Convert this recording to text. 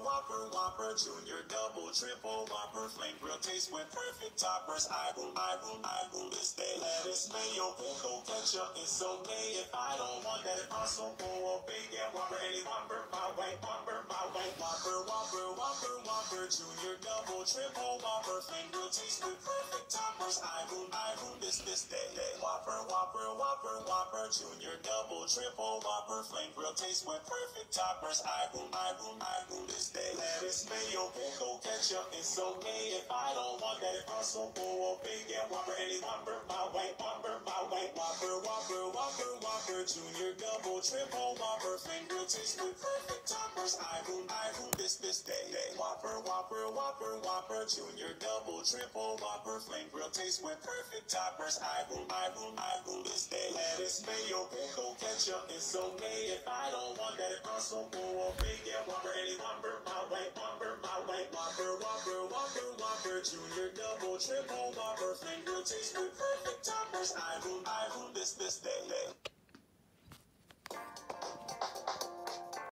Whopper, Whopper, Junior, Double, Triple, Whopper, Flame Grill, taste with perfect toppers. I rule this day. Lettuce, mayo, pickle, ketchup, it's okay if I don't want that. Also, for a big Whopper, any Whopper, my way, Whopper, my way. Whopper, Whopper, Whopper, Whopper, Junior, Double, Triple, Whopper, Flame Grill, taste with perfect toppers. I rule this day. Whopper, Whopper, Whopper, Whopper, Junior, Double, Triple, Whopper, Flame Grill, taste with perfect toppers. I rule this day. Lettuce, mayo, pickle, ketchup, it's okay if I don't want that. Also, for a big Whopper, any Whopper, my way, Whopper, my way. Whopper, Whopper, Whopper, Whopper, Junior, Double, Triple, Whopper, Flame Grill, taste with perfect toppers. I rule this day. Whopper, Whopper, Whopper, Whopper, Junior, Double, Triple, Whopper, Flame Grill, taste with perfect toppers. I rule this day. Lettuce, mayo, pickle, ketchup, it's okay if I don't want that. Also, for a big Whopper, any Whopper, my way, Whopper, my way. Whopper, Whopper, Whopper, Whopper, Junior, Double, Triple, Whopper, Flame Grill, taste with perfect toppers. I rule this day.